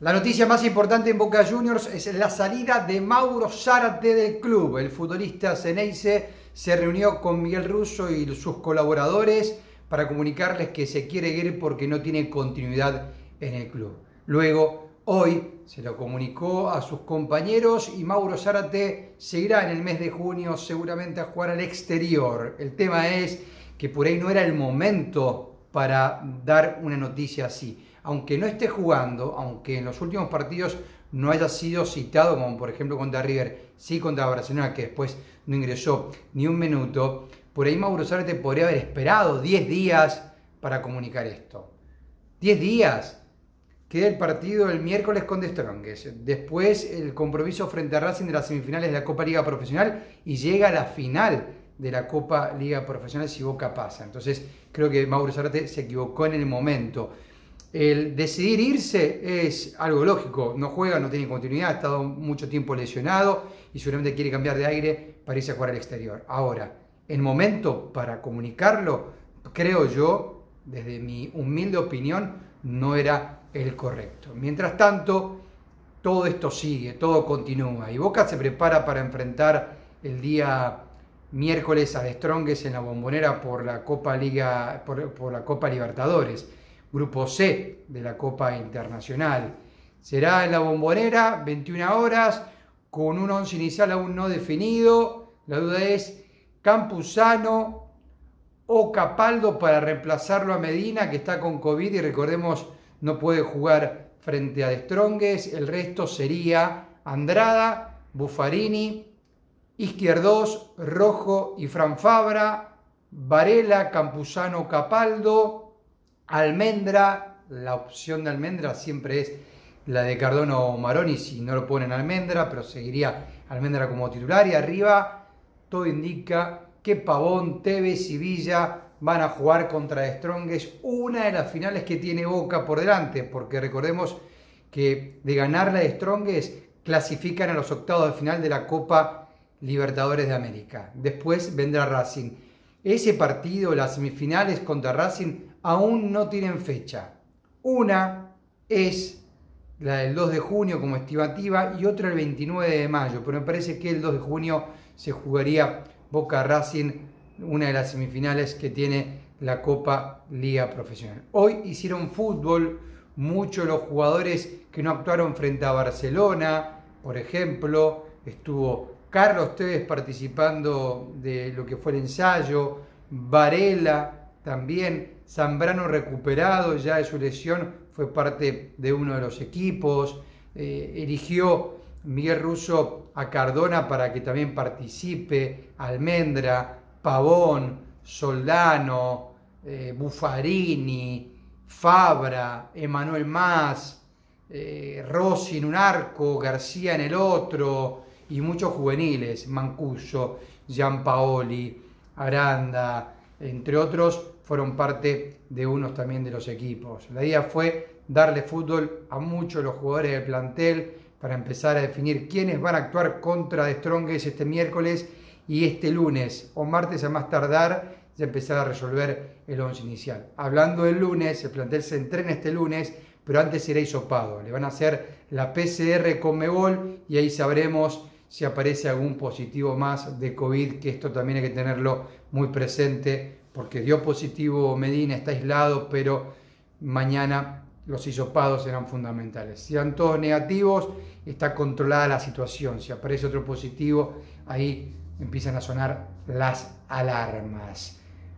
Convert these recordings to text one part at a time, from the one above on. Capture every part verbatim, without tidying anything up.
La noticia más importante en Boca Juniors es la salida de Mauro Zárate del club. El futbolista Ceneice se reunió con Miguel Russo y sus colaboradores para comunicarles que se quiere ir porque no tiene continuidad en el club. Luego, hoy, se lo comunicó a sus compañeros y Mauro Zárate seguirá en el mes de junio seguramente a jugar al exterior. El tema es que por ahí no era el momento para dar una noticia así. Aunque no esté jugando, aunque en los últimos partidos no haya sido citado, como por ejemplo contra River, sí contra Barcelona, que después no ingresó ni un minuto, por ahí Mauro Zárate podría haber esperado diez días para comunicar esto. diez días. Queda el partido el miércoles con The Strongest. Después el compromiso frente a Racing de las semifinales de la Copa Liga Profesional y llega a la final de la Copa Liga Profesional si Boca pasa. Entonces creo que Mauro Zárate se equivocó en el momento. El decidir irse es algo lógico, no juega, no tiene continuidad, ha estado mucho tiempo lesionado y seguramente quiere cambiar de aire para irse a jugar al exterior. Ahora, el momento para comunicarlo, creo yo, desde mi humilde opinión, no era el correcto. Mientras tanto, todo esto sigue, todo continúa y Boca se prepara para enfrentar el día miércoles a The Strongest en la Bombonera por la Copa Liga, por, por la Copa Libertadores. Grupo C de la Copa Internacional. Será en la Bombonera, veintiuna horas, con un once inicial aún no definido. La duda es Campuzano o Capaldo para reemplazarlo a Medina, que está con COVID y recordemos no puede jugar frente a The Strongest. El resto sería Andrada, Buffarini, Izquierdos, Rojo y Fran Fabra, Varela, Campuzano, Capaldo, Almendra. La opción de Almendra siempre es la de Cardona o Maroni si no lo ponen Almendra, pero seguiría Almendra como titular. Y arriba todo indica que Pavón, Tevez y Villa van a jugar contra The Strongest, una de las finales que tiene Boca por delante, porque recordemos que de ganar la The Strongest clasifican a los octavos de final de la Copa Libertadores de América. Después vendrá Racing. Ese partido, las semifinales contra Racing, aún no tienen fecha. Una es la del dos de junio como estimativa y otra el veintinueve de mayo, pero me parece que el dos de junio se jugaría Boca Racing, una de las semifinales que tiene la Copa Liga Profesional. Hoy hicieron fútbol muchos los jugadores que no actuaron frente a Barcelona, por ejemplo, estuvo Carlos Tevez participando de lo que fue el ensayo, Varela también, Zambrano recuperado ya de su lesión, fue parte de uno de los equipos, eh, eligió Miguel Russo a Cardona para que también participe, Almendra, Pavón, Soldano, eh, Buffarini, Fabra, Emanuel Mas, eh, Rossi en un arco, García en el otro y muchos juveniles, Mancuso, Gianpaoli, Aranda, entre otros, fueron parte de unos también de los equipos. La idea fue darle fútbol a muchos de los jugadores del plantel para empezar a definir quiénes van a actuar contra The Strongest este miércoles y este lunes o martes a más tardar ya empezar a resolver el once inicial. Hablando del lunes, el plantel se entrena este lunes, pero antes será hisopado. Le van a hacer la P C R con Conmebol y ahí sabremos si aparece algún positivo más de COVID, que esto también hay que tenerlo muy presente, porque dio positivo Medina, está aislado, pero mañana los hisopados serán fundamentales. Si dan todos negativos, está controlada la situación. Si aparece otro positivo, ahí empiezan a sonar las alarmas.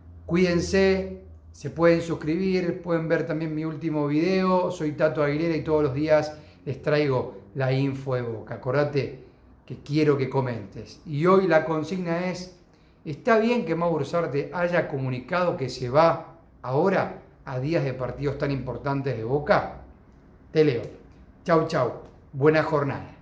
Cuídense, se pueden suscribir, pueden ver también mi último video. Soy Tato Aguilera y todos los días les traigo la info de Boca. Acordate que quiero que comentes. Y hoy la consigna es: ¿está bien que Mauro Zárate haya comunicado que se va ahora a días de partidos tan importantes de Boca? Te leo. Chau, chau. Buena jornada.